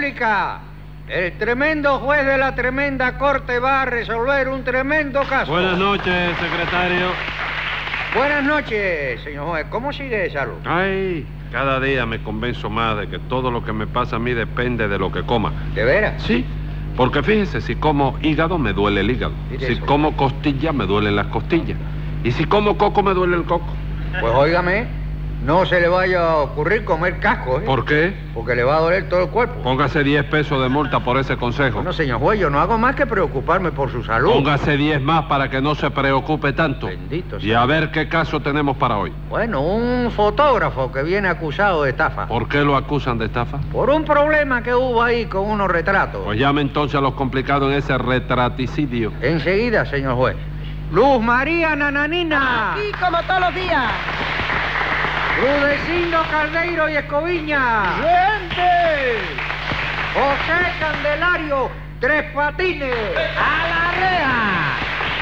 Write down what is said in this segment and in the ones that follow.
República. El tremendo juez de la tremenda corte va a resolver un tremendo caso. Buenas noches, secretario. Buenas noches, señor juez. ¿Cómo sigue de salud? Ay, cada día me convenzo más de que todo lo que me pasa a mí depende de lo que coma. ¿De veras? Sí, porque fíjese, si como hígado, me duele el hígado. Mire Si eso. como costilla, me duelen las costillas. Y si como coco, me duele el coco. Pues óigame, no se le vaya a ocurrir comer casco, ¿eh? ¿Por qué? Porque le va a doler todo el cuerpo. Póngase 10 pesos de multa por ese consejo. Bueno, señor juez, yo no hago más que preocuparme por su salud. Póngase 10 más para que no se preocupe tanto. Bendito Y sea. a ver qué caso tenemos para hoy. Bueno, un fotógrafo que viene acusado de estafa. ¿Por qué lo acusan de estafa? Por un problema que hubo ahí con unos retratos. Pues llame entonces a los complicados en ese retraticidio. Enseguida, señor juez. Luz María Nananina. Aquí como todos los días. Rudecindo Caldeiro y Escoviña. ¡Gente! José Candelario Tres Patines. ¡A la reja!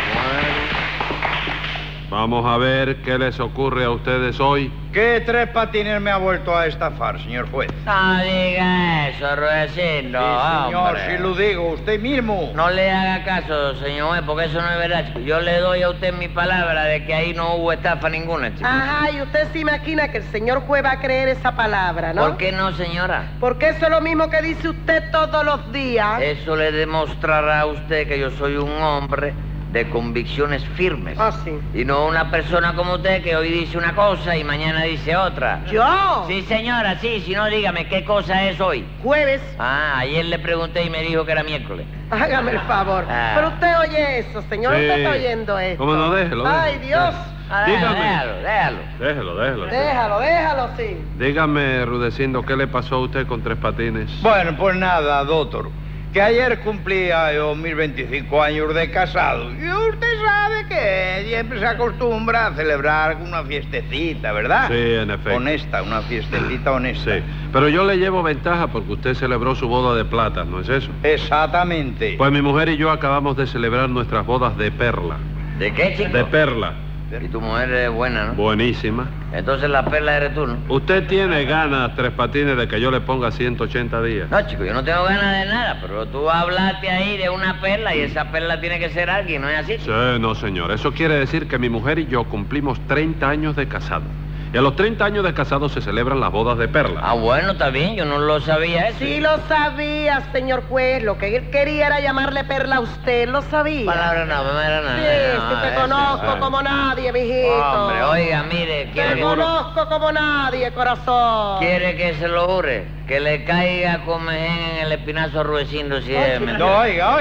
Vamos a ver qué les ocurre a ustedes hoy. ¿Qué Tres Patines me ha vuelto a estafar, señor juez? No diga eso, Rudecindo, Sí, señor, hombre. si lo digo, usted mismo. No le haga caso, señor juez, porque eso no es verdad, chico. Yo le doy a usted mi palabra de que ahí no hubo estafa ninguna, chico. Ajá, y usted se imagina que el señor juez va a creer esa palabra, ¿no? ¿Por qué no, señora? Porque eso es lo mismo que dice usted todos los días. Eso le demostrará a usted que yo soy un hombre de convicciones firmes. Ah, sí. Y no una persona como usted que hoy dice una cosa y mañana dice otra. ¿Yo? Sí, señora, sí, si no, dígame, ¿qué cosa es hoy? Jueves. Ah, ayer le pregunté y me dijo que era miércoles. Hágame el favor. Ah. Pero usted oye eso, señor. Sí. Usted está oyendo esto. ¿Cómo no? Déjelo, Ay, déjelo. Dios. Ah, Dígame. déjalo. Déjelo. Déjalo, sí. Dígame, Rudecindo, ¿qué le pasó a usted con Tres Patines? Bueno, pues nada, doctor. Que ayer cumplía yo mis 25 años de casado. Y usted sabe que siempre se acostumbra a celebrar una fiestecita, ¿verdad? Sí, en efecto. Honesta, una fiestecita honesta. Sí, pero yo le llevo ventaja porque usted celebró su boda de plata, ¿no es eso? Exactamente. Pues mi mujer y yo acabamos de celebrar nuestras bodas de perla. ¿De qué, chico? De perla. Y tu mujer es buena, ¿no? Buenísima. Entonces la perla eres tú, ¿no? ¿Usted tiene ganas, Tres Patines, de que yo le ponga 180 días? No, chico, yo no tengo ganas de nada, pero tú hablaste ahí de una perla y esa perla tiene que ser alguien, ¿no es así? Sí, no, señor. Eso quiere decir que mi mujer y yo cumplimos 30 años de casado. Y a los 30 años de casado se celebran las bodas de perla. Ah, bueno, está bien, yo no lo sabía eso. Sí lo sabía, señor juez. Lo que él quería era llamarle perla a usted. ¿Lo sabía? Palabra no, palabra no. Sí, te conozco ah. como nadie, mijito. Hombre, oiga, mire, Te ¿quiere, conozco como nadie, corazón. quiere que se lo jure? Que le caiga comején en el espinazo a Rudecindo si es mentira. No,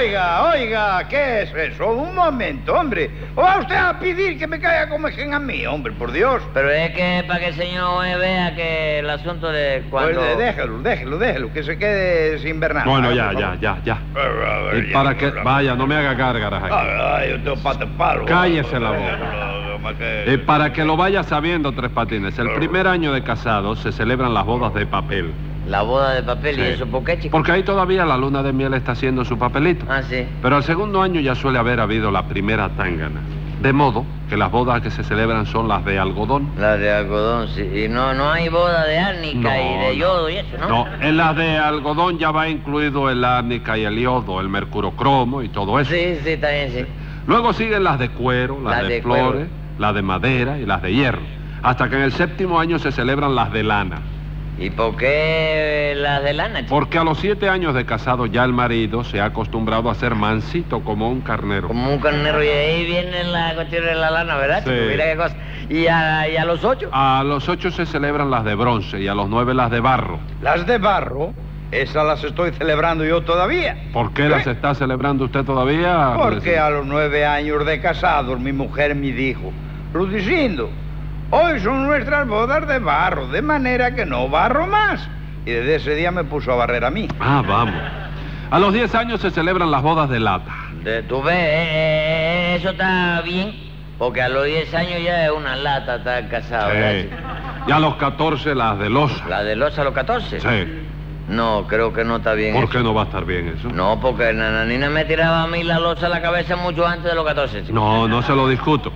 oiga, ¿qué es eso? Un momento, hombre. ¿O va usted a pedir que me caiga como a mí, hombre, por Dios? Pero es que para que el señor juez vea que el asunto de cuando... Pues déjelo, que se quede sin ver nada. Bueno, por ya. favor. Y para que... Vaya, no me haga gárgaras aquí. Ay, yo tengo pata de palo. Cállese la boca. Y para que lo vaya sabiendo, Tres Patines, el primer año de casado se celebran las bodas de papel. La boda de papel, Sí. ¿y eso por qué, chico? Porque ahí todavía la luna de miel está haciendo su papelito. Ah, sí. Pero al segundo año ya suele haber habido la primera tángana. De modo que las bodas que se celebran son las de algodón. La de algodón, sí. Y no hay boda de árnica y de yodo y eso, ¿no? No, en las de algodón ya va incluido el árnica y el yodo, el mercurocromo y todo eso. Sí, está bien, sí. Luego siguen las de cuero, las Las de de flores, cuero. las de madera y las de hierro. Hasta que en el séptimo año se celebran las de lana. ¿Y por qué las de lana, chico? Porque a los 7 años de casado ya el marido se ha acostumbrado a ser mansito como un carnero. Como un carnero, y ahí viene la cuestión de la lana, ¿verdad, chico? Sí. Mira qué cosa. ¿Y a los 8? A los 8 se celebran las de bronce y a los 9 las de barro. Las de barro, esas las estoy celebrando yo todavía. ¿Por qué las está celebrando usted todavía? Porque a los 9 años de casados mi mujer me dijo, Rudecindo, hoy son nuestras bodas de barro, de manera que no barro más. Y desde ese día me puso a barrer a mí. Ah, vamos. A los 10 años se celebran las bodas de lata. Tú ves, eso está bien, porque a los 10 años ya es una lata estar casado, ¿verdad, Sí. chico? Y a los 14 las de losa. ¿La de losa a los 14? Sí. No, creo que no está bien ¿Por eso. qué no va a estar bien eso? No, porque Nananina me tiraba a mí la losa a la cabeza mucho antes de los 14, chico. No se lo discuto.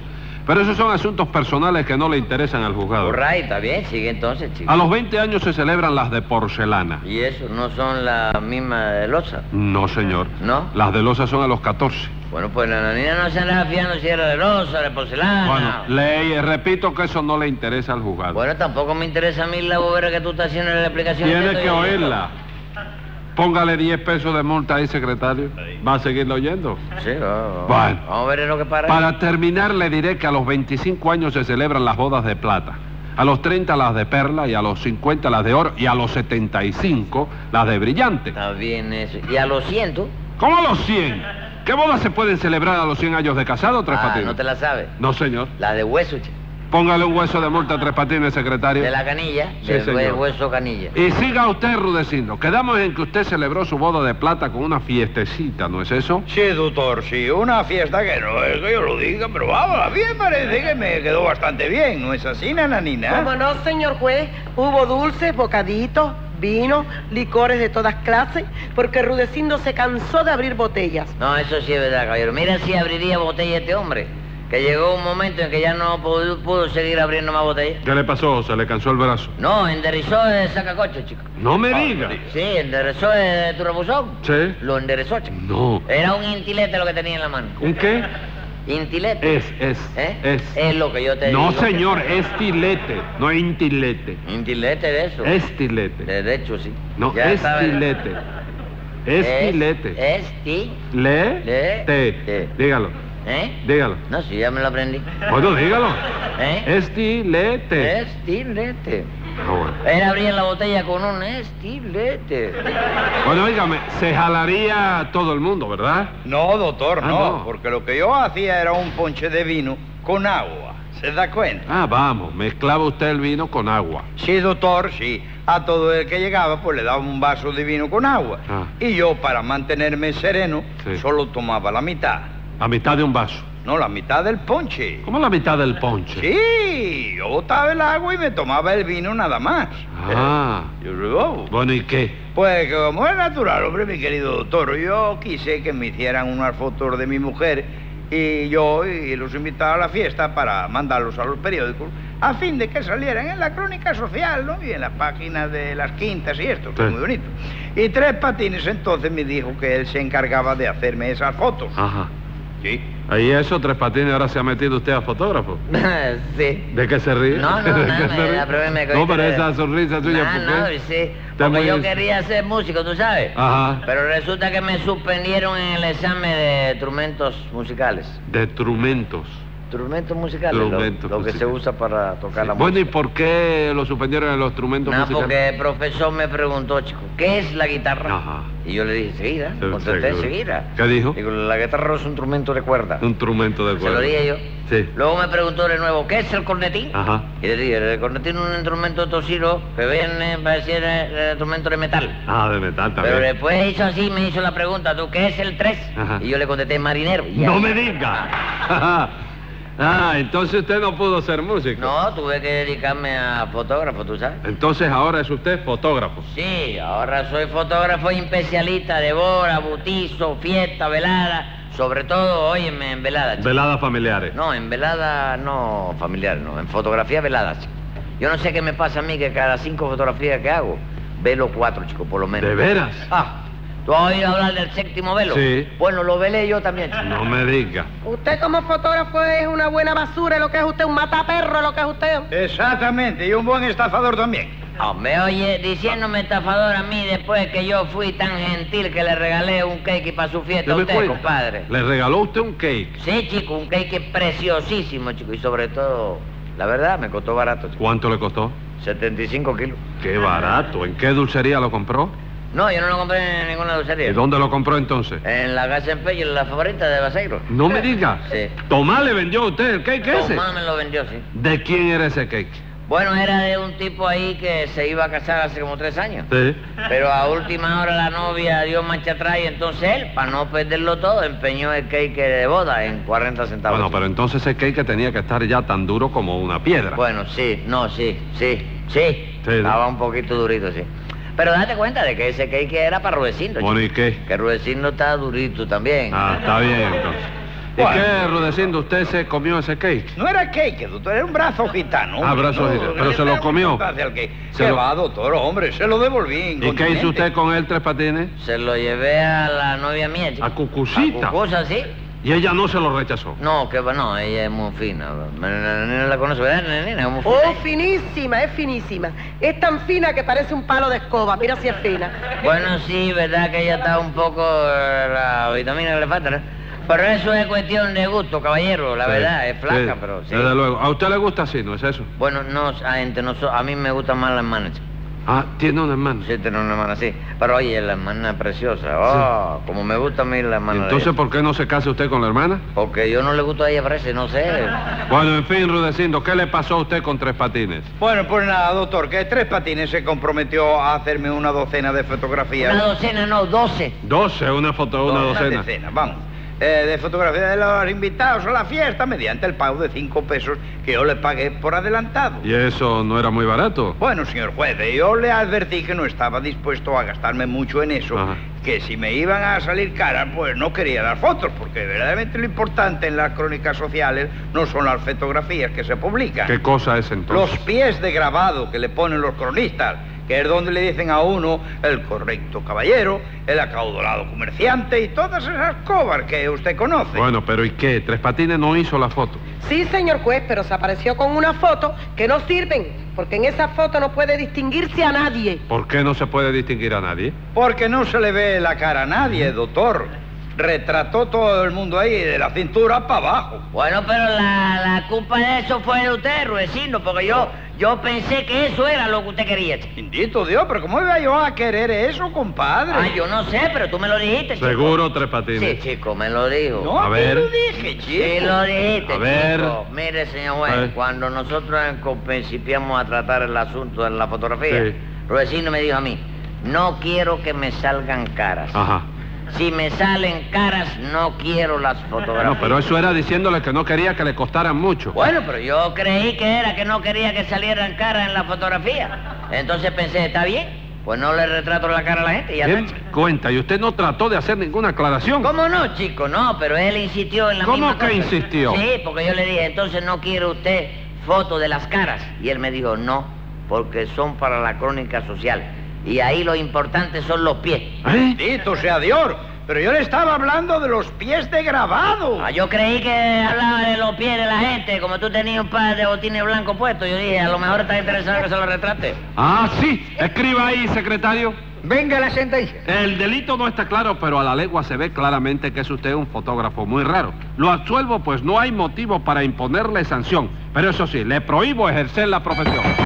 Pero esos son asuntos personales que no le interesan al juzgado. Right, está bien, sigue entonces, chico. A los 20 años se celebran las de porcelana. ¿Y eso no son las mismas de loza? No, señor. ¿No? Las de loza son a los 14. Bueno, pues la niña no se andaba fiando si era de loza, de porcelana. Bueno, ley, repito que eso no le interesa al juzgado. Bueno, tampoco me interesa a mí la bobera que tú estás haciendo en la explicación. Tiene que oírla. Póngale 10 pesos de multa ahí, secretario. ¿Va a seguirlo oyendo? Sí, vamos. Bueno. Vamos a ver en lo que para. Para terminar, le diré que a los 25 años se celebran las bodas de plata. A los 30 las de perla, y a los 50 las de oro, y a los 75 las de brillante. Está bien eso. ¿Y a los 100? ¿Cómo a los 100? ¿Qué bodas se pueden celebrar a los 100 años de casado, Tres Patines? ¿no te la sabes? No, señor. La de hueso, chico. Póngale un hueso de multa a Tres Patines, secretario. De la canilla, Sí, del señor. hueso canilla. Y siga usted, Rudecindo. Quedamos en que usted celebró su boda de plata con una fiestecita, ¿no es eso? Sí, doctor, sí, una fiesta que no es que yo lo diga, pero vamos, a mí me parece que me quedó bastante bien, ¿no es así, nananina? ¿Cómo no, señor juez? Hubo dulces, bocaditos, vino, licores de todas clases, porque Rudecindo se cansó de abrir botellas. No, eso sí es verdad, caballero. Mira si abriría botella este hombre. Que llegó un momento en que ya no pudo seguir abriendo más botellas. ¿Qué le pasó? ¿Se le cansó el brazo? No, enderezó el sacacocho, chico. No me diga. Sí, enderezó el turbusón. Sí. Lo enderezó, chico. No. Era un intilete lo que tenía en la mano. ¿Un qué? Intilete. Es. Es lo que yo te No, digo. señor, es tilete, no intilete. Intilete de eso. Es tilete. De hecho, sí. No, Ya es sabes. tilete. Es tilete. Le. Te. Dígalo, ¿Eh? dígalo. No, sí, ya me lo aprendí. Bueno, dígalo. ¿Eh? Es tilete. Estilete. Ah, bueno. Él abría la botella con un estilete. Bueno, dígame, se jalaría todo el mundo, ¿verdad? No, doctor, Ah, no, no. porque lo que yo hacía era un ponche de vino con agua, ¿se da cuenta? Ah, vamos, mezclaba usted el vino con agua. Sí, doctor, sí. A todo el que llegaba, pues le daba un vaso de vino con agua. Ah. Y yo, para mantenerme sereno, Sí. solo tomaba la mitad. A mitad de un vaso. No, la mitad del ponche. ¿Cómo la mitad del ponche? Sí, yo botaba el agua y me tomaba el vino nada más. Ah. Yo digo, Bueno, ¿y qué? pues que como es natural, hombre, mi querido doctor, yo quise que me hicieran unas fotos de mi mujer y yo y los invitaba a la fiesta para mandarlos a los periódicos a fin de que salieran en la crónica social, ¿no? Y en las páginas de las quintas y esto, que es Sí. muy bonito. Y Tres Patines entonces me dijo que él se encargaba de hacerme esas fotos. Ajá. Sí. Ahí eso, Tres Patines, ahora se ha metido usted a fotógrafo. Sí. ¿De qué se ríe? No, ¿De nada, qué se ríe? la prueba me No, pero cogiste esa de- sonrisa tuya, ¿por No, qué? sí. Está Porque muy- yo quería ser músico, tú sabes. Ajá. Pero resulta que me suspendieron en el examen de instrumentos musicales. De instrumentos. Instrumentos musicales, Instrumentos lo que se musicales. usa para tocar la Bueno, ¿y música. por qué lo suspendieron en los instrumentos Nada, musicales? porque el profesor me preguntó, chico, ¿qué es la guitarra? Ajá. Y yo le dije, seguida, Sí, contesté seguro. seguida. ¿Qué dijo? Digo, la guitarra es un instrumento de cuerda. Un instrumento de Se cuerda. lo dije yo. Sí. Luego me preguntó de nuevo, ¿qué es el cornetín? Ajá. Y le dije, el cornetín es un instrumento tosiro que viene para decir el instrumento de metal. Ah, de metal Pero también. después hizo así, me hizo la pregunta, ¿tú qué es el 3? Ajá. Y yo le contesté, marinero. Y ya. ¡No me diga! Ah, entonces usted no pudo ser músico. No, tuve que dedicarme a fotógrafo, ¿tú sabes? Entonces ahora es usted fotógrafo. Sí, ahora soy fotógrafo y especialista de boda, bautizo, fiesta, velada. Sobre todo, óyeme, en velada, chico. Veladas familiares. No, en velada no familiar, no. En fotografía velada, chico. Yo no sé qué me pasa a mí que cada 5 fotografías que hago, velo 4, chico, por lo menos. ¿De veras? Ah, ¿tú has oído hablar del séptimo velo? Sí. Bueno, lo velé yo también, chico. No me diga. Usted como fotógrafo es una buena basura, lo que es usted, un mataperro, lo que es usted. Exactamente, y un buen estafador también. Me oye diciéndome estafador a mí después que yo fui tan gentil que le regalé un cake para su fiesta a Deme usted, cuenta. compadre. Le regaló usted un cake. Sí, chico, un cake preciosísimo, chico. Y sobre todo, la verdad, me costó barato, chico. ¿Cuánto le costó? 75 kilos. Qué barato. ¿En qué dulcería lo compró? No, yo no lo compré en ninguna dulcería. ¿Y dónde lo compró entonces? En la casa Empeño, en la favorita de Baseiro. No me diga. Sí. Tomás le vendió a usted el cake ese. Tomás me lo vendió, sí. ¿De quién era ese cake? Bueno, era de un tipo ahí que se iba a casar hace como 3 años. Sí. Pero a última hora la novia dio marcha atrás y entonces él, para no perderlo todo, empeñó el cake de boda en 40 centavos. Bueno, pero entonces ese cake tenía que estar ya tan duro como una piedra. Bueno, sí, no, sí. Sí, Estaba un poquito durito, sí. Pero date cuenta de que ese cake era para Rudecindo. Bueno, chico. ¿y qué? Que Rudecindo está durito también. Ah, está bien entonces. ¿Y Bueno. qué, Rudecindo, usted se comió ese cake? No era cake, doctor, era un brazo gitano. Ah, hombre, brazo gitano, pero se lo comió. Se ¿Qué lo- va, doctor? Hombre, se lo devolví. ¿Y qué incontinente. hizo usted con él, Tres Patines? Se lo llevé a la novia mía, chico. A Cucucita. A Cucusa, sí. Y ella no se lo rechazó. No, que va, no, ella es muy fina. La nena la conoce, ¿verdad, nena? Es muy fina. Oh, finísima, es finísima. Es tan fina que parece un palo de escoba. Mira si es fina. Bueno, sí, verdad que ella está un poco... la vitamina que le falta, ¿no? Pero eso es cuestión de gusto, caballero, la Sí, verdad, es flaca, sí, pero sí. Desde luego. ¿A usted le gusta así, no es eso? Bueno, no, a mí me gusta más la hermana, chico. Ah, tiene una hermana. Sí, tiene una hermana así. Pero oye, la hermana es preciosa. Oh, como me gusta a mí la ¿Y hermana de entonces ella. por qué no se casa usted con la hermana? Porque yo no le gusto a ella, parece, no sé. Bueno, en fin, Rudecindo, ¿qué le pasó a usted con Tres Patines? Bueno, pues nada, doctor, que Tres Patines se comprometió a hacerme una docena de fotografías. Una docena, no, 12. 12, una foto, una docena. decena, vamos. De fotografía de los invitados a la fiesta mediante el pago de 5 pesos que yo le pagué por adelantado. ¿Y eso no era muy barato? Bueno, señor juez, yo le advertí que no estaba dispuesto a gastarme mucho en eso, Ajá. que si me iban a salir caras, pues no quería las fotos, porque verdaderamente lo importante en las crónicas sociales no son las fotografías que se publican. ¿Qué cosa es entonces? Los pies de grabado que le ponen los cronistas, que es donde le dicen a uno el correcto caballero, el acaudalado comerciante y todas esas cobas que usted conoce. Bueno, pero ¿y qué? Tres Patines no hizo la foto. Sí, señor juez, pero se apareció con una foto que no sirven, porque en esa foto no puede distinguirse a nadie. ¿Por qué no se puede distinguir a nadie? Porque no se le ve la cara a nadie, doctor. Retrató todo el mundo ahí, de la cintura para abajo. Bueno, pero la culpa de eso fue de usted, Rudecindo, porque yo pensé que eso era lo que usted quería, chico. Bendito Dios, pero ¿cómo iba yo a querer eso, compadre? Ah, yo no sé, pero tú me lo dijiste, chico. Seguro, Tres Patines. Sí, chico, me lo dijo. No, A te ver. lo dije, chico. Sí, lo dijiste, A ver. chico. Mire, señor juez, A ver. cuando nosotros principiamos a tratar el asunto de la fotografía, Sí. Rudecindo me dijo a mí, no quiero que me salgan caras. Ajá. Si me salen caras, no quiero las fotografías. No, pero eso era diciéndole que no quería que le costaran mucho. Bueno, pero yo creí que era que no quería que salieran caras en la fotografía. Entonces pensé, está bien, pues no le retrato la cara a la gente y ya ¿Qué está. cuenta? ¿Y usted no trató de hacer ninguna aclaración? ¿Cómo no, chico? No, pero él insistió en la ¿Cómo misma que cosa. insistió? Sí, porque yo le dije, entonces no quiere usted foto de las caras. Y él me dijo, no, porque son para la crónica social. Y ahí lo importante son los pies. ¿Eh? Bendito sea Dios. Pero yo le estaba hablando de los pies de grabado. Ah, yo creí que hablaba de los pies de la gente. Como tú tenías un par de botines blancos puestos, yo dije, a lo mejor está interesado en que se lo retrate. Ah, sí. Escriba ahí, secretario. Venga la sentencia. El delito no está claro, pero a la legua se ve claramente que es usted un fotógrafo muy raro. Lo absuelvo, pues no hay motivo para imponerle sanción. Pero eso sí, le prohíbo ejercer la profesión.